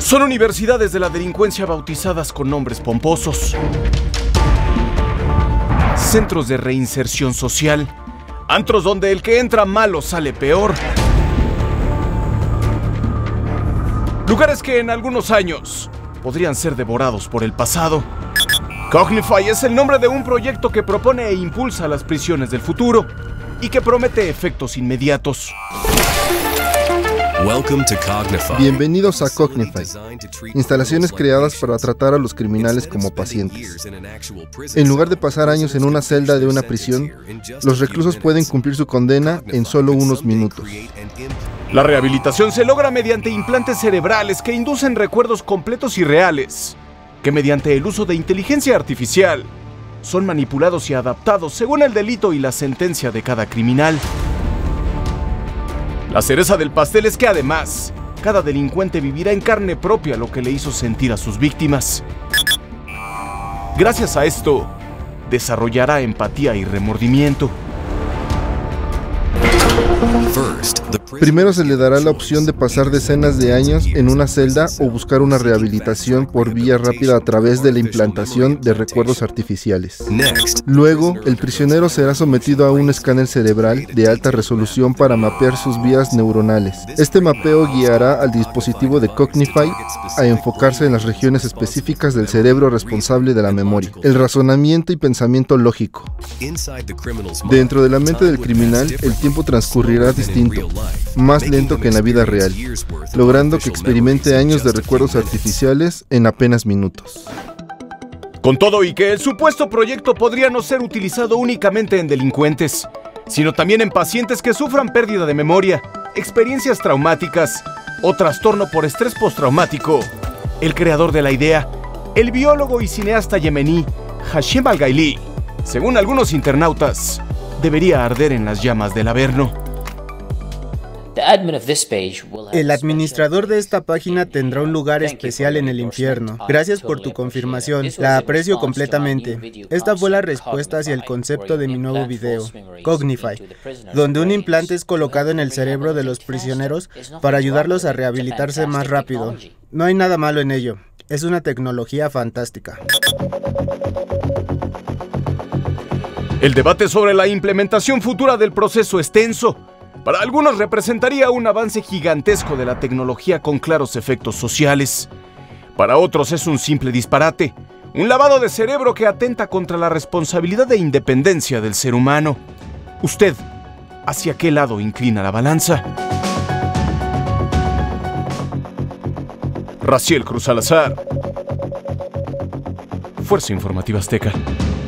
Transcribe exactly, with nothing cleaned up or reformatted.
Son universidades de la delincuencia bautizadas con nombres pomposos. Centros de reinserción social. Antros donde el que entra malo sale peor. Lugares que en algunos años podrían ser devorados por el pasado. Cognify es el nombre de un proyecto que propone e impulsa las prisiones del futuro y que promete efectos inmediatos. Bienvenidos a Cognify, instalaciones creadas para tratar a los criminales como pacientes. En lugar de pasar años en una celda de una prisión, los reclusos pueden cumplir su condena en solo unos minutos. La rehabilitación se logra mediante implantes cerebrales que inducen recuerdos completos y reales, que mediante el uso de inteligencia artificial son manipulados y adaptados según el delito y la sentencia de cada criminal. La cereza del pastel es que además, cada delincuente vivirá en carne propia lo que le hizo sentir a sus víctimas. Gracias a esto, desarrollará empatía y remordimiento. Primero se le dará la opción de pasar decenas de años en una celda o buscar una rehabilitación por vía rápida a través de la implantación de recuerdos artificiales. Luego, el prisionero será sometido a un escáner cerebral de alta resolución para mapear sus vías neuronales. Este mapeo guiará al dispositivo de Cognify a enfocarse en las regiones específicas del cerebro responsable de la memoria, el razonamiento y pensamiento lógico. Dentro de la mente del criminal, el tiempo transcurrirá distinto, más lento que en la vida real, logrando que experimente años de recuerdos artificiales en apenas minutos. Con todo y que el supuesto proyecto podría no ser utilizado únicamente en delincuentes, sino también en pacientes que sufran pérdida de memoria, experiencias traumáticas o trastorno por estrés postraumático, el creador de la idea, el biólogo y cineasta yemení Hashem Al-Gaili, según algunos internautas, debería arder en las llamas del Averno. El administrador de esta página tendrá un lugar especial en el infierno. Gracias por tu confirmación, la aprecio completamente. Esta fue la respuesta hacia el concepto de mi nuevo video, Cognify, donde un implante es colocado en el cerebro de los prisioneros para ayudarlos a rehabilitarse más rápido. No hay nada malo en ello, es una tecnología fantástica. El debate sobre la implementación futura del proceso es tenso. Para algunos representaría un avance gigantesco de la tecnología con claros efectos sociales. Para otros es un simple disparate, un lavado de cerebro que atenta contra la responsabilidad e independencia del ser humano. ¿Usted, hacia qué lado inclina la balanza? Raciel Cruz Salazar, Fuerza Informativa Azteca.